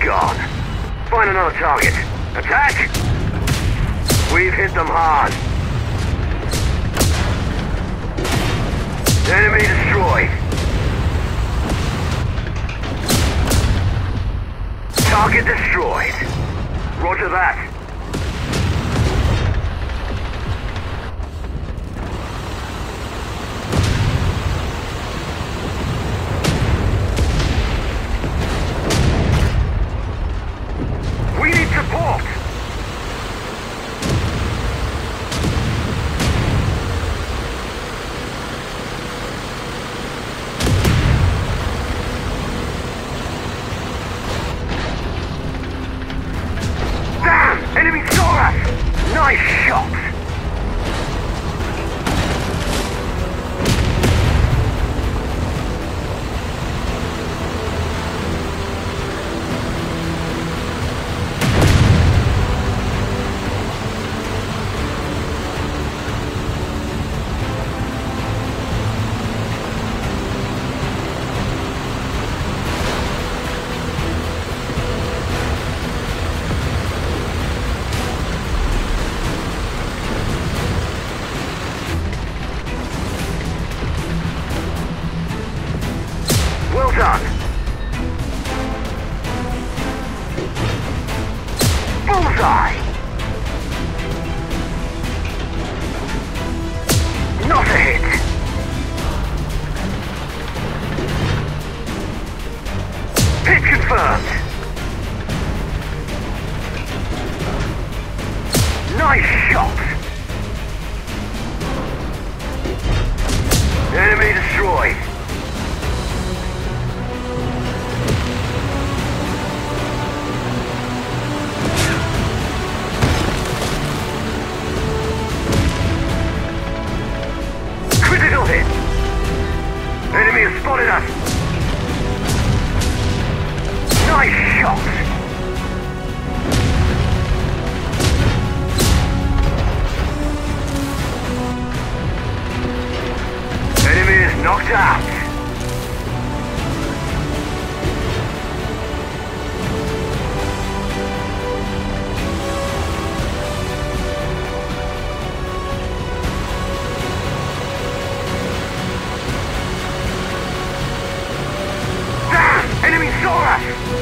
gone. Find another target. Attack! We've hit them hard. Enemy destroyed. Target destroyed. Roger that. We need support. Enemy saw us! Nice shot! Well done. Bullseye. Not a hit. Hit confirmed. Nice shot. Enemy destroyed. Critical hit! Enemy has spotted us! Nice shot! Enemy is knocked out! Enemy saw us!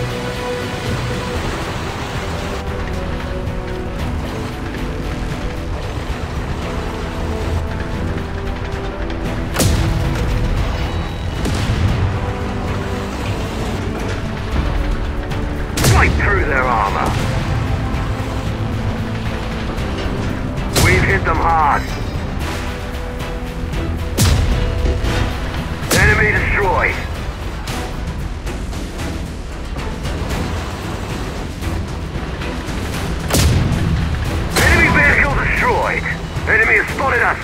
Right through their armor. We've hit them hard. Enemy destroyed. Destroyed. Enemy has spotted us.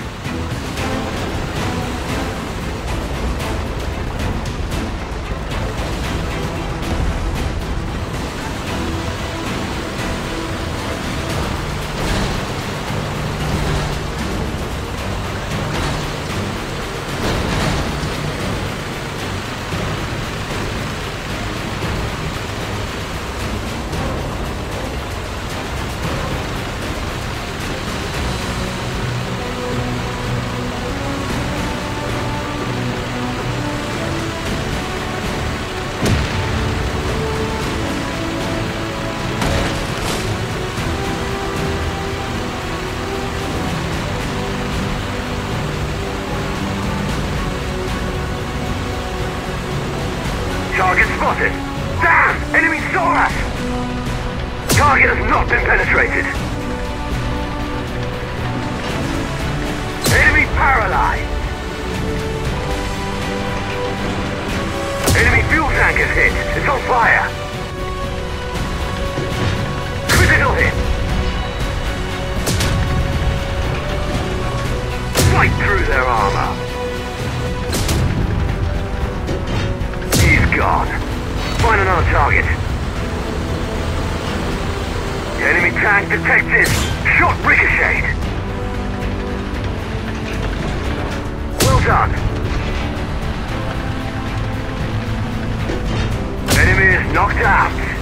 Target spotted! Damn! Enemy saw us! Target has not been penetrated. Enemy paralyzed. Enemy fuel tank is hit. It's on fire. Critical hit. Right through their armor. He's gone. Find another target. Enemy tank detected. Shot ricocheted. Well done. Enemy is knocked out.